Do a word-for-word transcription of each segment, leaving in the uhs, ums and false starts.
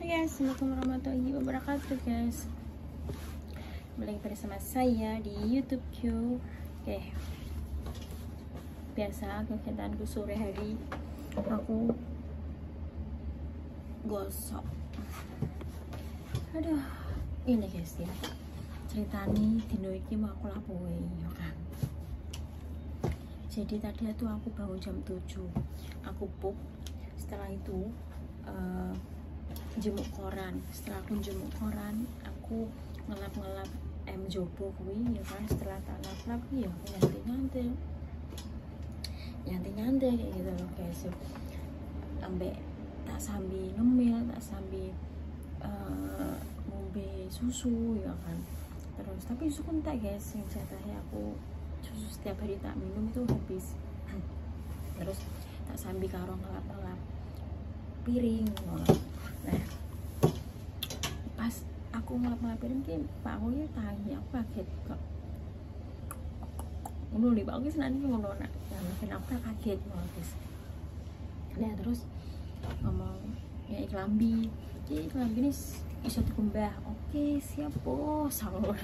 Hai guys, assalamualaikum warahmatullahi wabarakatuh guys. Kembali bersama saya di YouTube Q. Oke, biasa kegiatanku sore hari aku gosok. Aduh, ini guys ya, ceritanya dino iki mau aku lapoin ya kan. Jadi tadi itu aku bangun jam tujuh, aku pup. Setelah itu uh, jemuk koran. Setelah aku jemuk koran, aku ngelap-ngelap em jobo kuwi ya kan. Setelah tak lap-lap ya aku nyantai-nyantai nyantai-nyantai kayak gitu loh guys. Ambek tak sambil ngemil, tak sambil uh, ngombe susu ya kan. Terus tapi susu entek guys, yang jatahnya aku susu setiap hari tak minum itu habis. Terus tak sambil karo ngelap-ngelap piring. Nah, pas aku ngelap-ngelap piring ki Pak aku ya tanya, aku kaget kok. Ngono lho Pak, aku senane ngono nak. Nah, aku kaget guys. Nah, terus ngomong ya iklambi. Iki iklambi ini iso dikumbah. Oke, siap bos.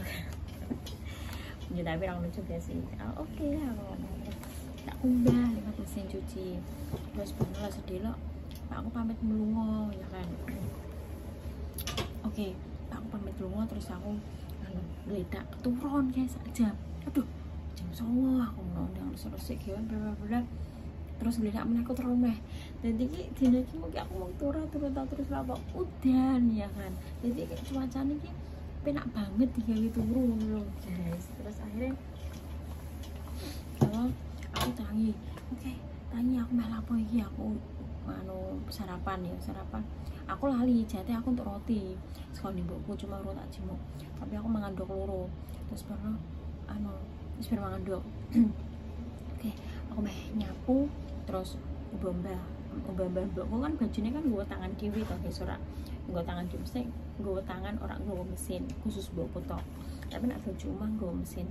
Ya tapi orang lucu gak sih? Oh, oke okay, lah tak kumbah lewat mesin cuci. Terus baru lah sedih Pak aku pamit melungo ya kan. Oke, okay, Pak aku pamit melungo terus aku anu geledak turun guys aja. Aduh, jam songo aku ngundang selesai kewan bla terus geledak meneh aku turun meh. Jadi iki dina iki mungkin aku mau turun turun terus lapa udan ya kan. Jadi kayak cuacane iki penak banget digawe turun loh guys. Terus akhirnya kalau aku tangi, oke okay, tangi aku meh lapo iki aku anu sarapan ya sarapan aku lali jate aku untuk roti sekolah di buku cuma roti tak jemuk tapi aku mengandung loro terus pernah anu terus pernah mengandung oke okay, aku meh nyapu terus ubah-ubah ubah-ubah mbokku kan bajunya kan gue tangan dewi toh guys ora gue tangan dewi mesti gue tangan orang gue mesin khusus mbokku toh tapi nak baju mah gue mesin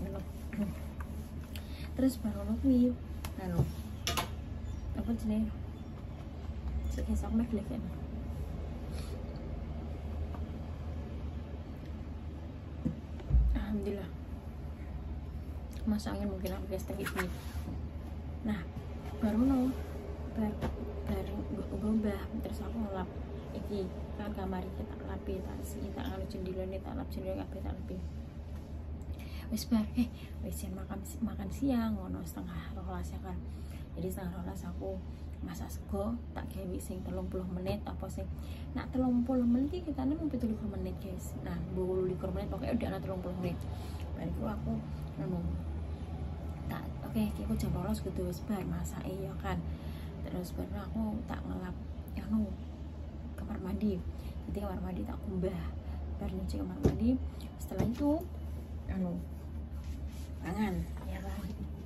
terus baru lagi anu apa jenis sekian aku make kan alhamdulillah masuk angin mungkin aku guys tadi ini. Nah baru no bar bareng ubah terus aku ngelap iki kan kamar iki tak lapi tak si tak nganu jendela tak lap jendela kabeh tak lapi wis bar eh wis makan makan siang ngono setengah rolas ya kan. Jadi setengah rolas aku masak sego tak gawe sing telung puluh menit apa sing nak telung puluh menit iki kita nemu tujuh puluh menit guys. Nah dua puluh menit pokoknya udah ana telung puluh menit bariku aku nemu tak oke okay, aku jam rolas kudu wis bar masak ya kan. Terus baru aku tak ngelap anu kamar mandi. Jadi kamar mandi tak kumbah baru nyuci kamar mandi. Setelah itu anu mangan ya kan.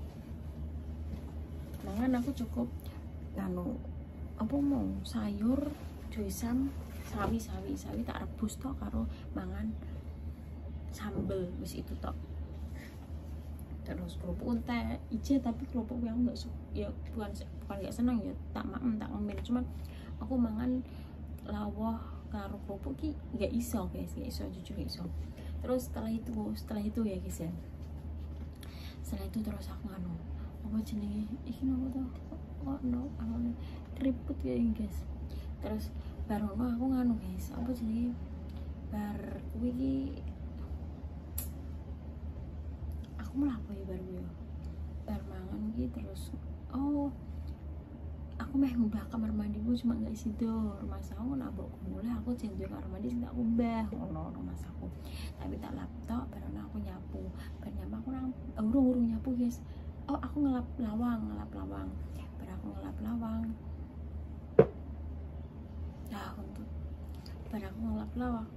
Mangan aku cukup anu apa mau sayur juisan sawi sawi sawi tak rebus tok karo mangan sambel wis itu tok. Terus kerupuk teh ijo tapi kerupuk yang enggak ya bukan bukan enggak senang ya tak maem tak ngemil cuman aku mangan lawah karo kerupuk ki enggak iso guys enggak iso jujur iso. Terus setelah itu setelah itu ya guys ya setelah itu terus aku nganu apa jenenge iki nopo to oh no anu keriput ya guys. Terus baru no aku nganu guys apa jenenge bar kuwi iki aku melapo ya baru ya bar mangan iki terus oh aku meh ngubah kamar mandiku cuma nggak isi dor mas aku nabok mulai aku jenjol kamar mandi tak ubah ngono no mas aku tapi tak laptop baru aku nyapu bar nyapu aku nang urung-urung nyapu guys. Oh aku ngelap lawang ngelap lawang baru aku ngelap lawang nah untuk baru aku ngelap lawang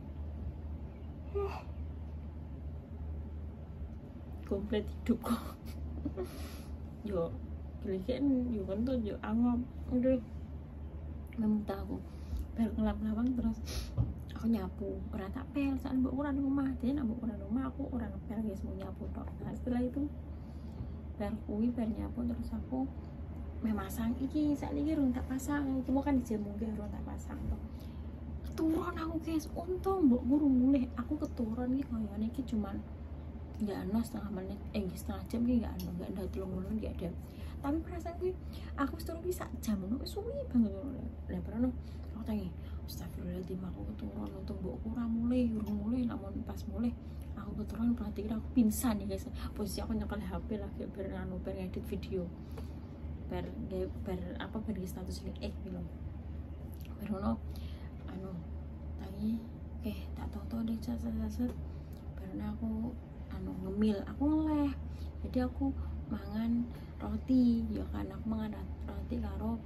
komplit hidup kok yo keliken yo kan tuh yo angop udah memuntah aku baru ngelap lawang terus aku nyapu orang tak pel saat mbok kurang di rumah jadi nak mbok kurang di rumah aku orang pel guys mau nyapu tok. Nah setelah itu bar kuwi bar nyapu terus aku memasang iki saat ini rung tak pasang itu mau kan dijamu gak rung tak pasang tok keturun aku guys, untung mbok guru mulih aku keturun iki koyone iki cuman nggak ano setengah menit eh setengah jam iki nggak ano nggak ada telung menit nggak ada, tapi perasaan gue aku turun iki sak jam ngono wis suwi banget ngono lah barono aku tangi astagfirullahaladzim aku keturun untung mbokku ora mulih urung mulih namun pas mulih aku keturun berarti aku pingsan ya guys, posisi aku nyekel H P lagi ber anu ber edit video ber ber apa ber status link eh gitu barono anu tangi oke tak tahu-tahu deh cacat-cacat barono aku anu ngemil aku ngeleh jadi aku mangan roti ya kan aku mangan roti karo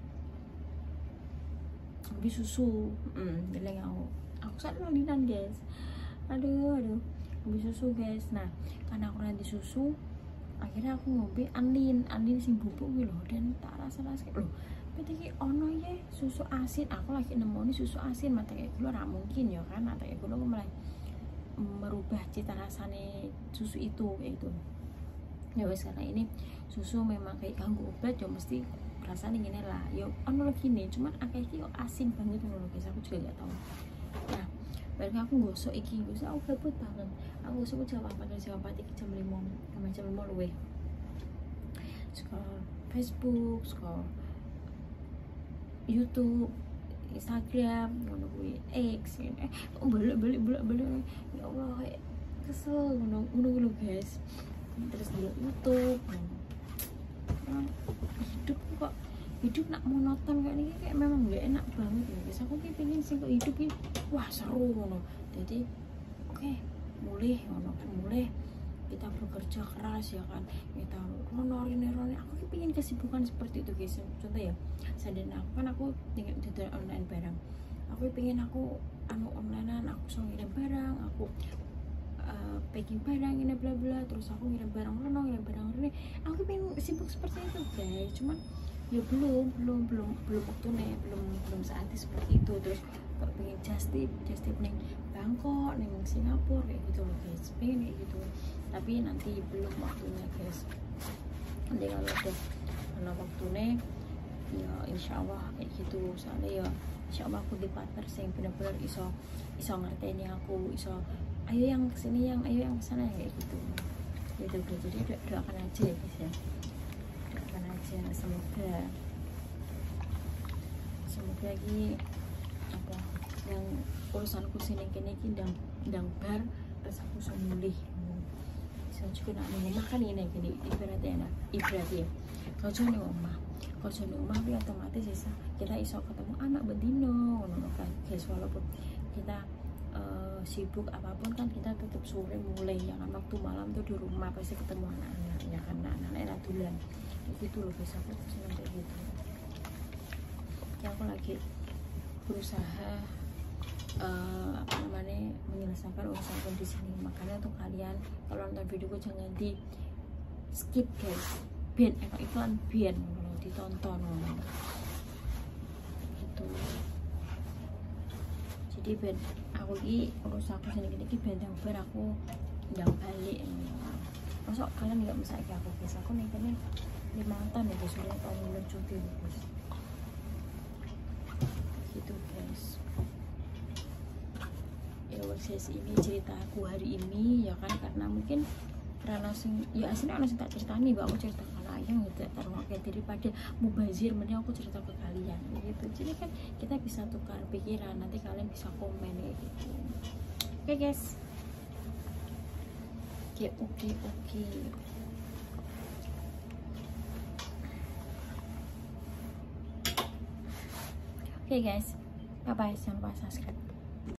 lebih susu hmm jadi aku aku sadar lalinan guys aduh aduh lebih susu guys. Nah karena aku nanti susu akhirnya aku ngombe anlin anlin sing bubuk gitu loh dan tak rasa-rasa loh berarti ono ya susu asin aku lagi nemu nih susu asin mata kayak gue ora mungkin ya kan mata kayak gue mulai merubah cita rasanya susu itu kayak gitu ya wes karena ini susu memang kayak ganggu obat ya mesti rasanya gini lah ya ono lagi nih cuman akeh iki asin banget ngono guys aku juga nggak tahu. Nah baru aku gosok iki gosok aku gabut banget aku gosok jam apa jam empat iki jam lima sama jam lima luwe scroll Facebook scroll YouTube Instagram ngono kuwi X eh balik-balik balik-balik ya Allah kayak kesel ngono ngono guys terus di YouTube nah, hidup kok hidup nak monoton kayak ini kayak memang gak enak banget ya guys aku kayak pengen sih kok hidup ini wah seru ngono jadi oke okay, mulai ngono mulai kita bekerja keras ya kan kita honori neroni aku kayak pengen kesibukan seperti itu guys contoh ya sadar aku kan aku tinggal di online barang aku pengen aku anu onlinean aku so ngirim barang aku uh, packing barang ini bla bla terus aku ngirim barang rono ngirim barang ini aku pengen sibuk seperti itu guys cuman ya belum belum belum belum waktu nih belum belum saatnya seperti itu terus pengen just tip just tip neng Bangkok neng Singapura kayak gitu loh guys pengen kayak gitu tapi nanti belum waktunya guys nanti kalau udah karena waktunya ya insya Allah kayak gitu soalnya ya insya Allah aku di partner sing bener-bener iso iso ngertiin aku iso ayo yang kesini yang ayo yang kesana kayak gitu gitu gitu jadi doakan aja ya guys ya doakan aja semoga semoga lagi apa yang urusanku sini kini ndang ndang bar terus aku bisa mulih saya juga nak ngomong kan ini gini ibaratnya enak ibaratnya kalau cuma ngomong kalau cuma ngomong tapi otomatis bisa kita iso ketemu anak bedino ngono kan guys walaupun kita uh, sibuk apapun kan kita tetap sore mulai ya kan waktu malam tuh di rumah pasti ketemu anak-anaknya kan anak-anak ratulan gitu loh guys aku senang kayak gitu ya aku lagi berusaha uh, apa namanya menyelesaikan urusan di sini makanya untuk kalian kalau nonton videoku jangan di skip guys biar enak iklan biar kalau ditonton gitu jadi biar aku ini urusan aku sini gini biar yang ber aku yang balik masuk kalian nggak bisa kayak aku guys aku nih kan lima tahun ya guys udah tahun belum cuti guys gitu guys ya guys ini cerita aku hari ini ya kan karena mungkin karena sing ya aslinya orang sing tak ceritani mbak aku cerita ke kalian gitu taruh kayak daripada mubazir mending aku cerita ke kalian gitu jadi kan kita bisa tukar pikiran nanti kalian bisa komen ya gitu oke okay, guys oke oke oke oke guys bye bye jangan lupa subscribe.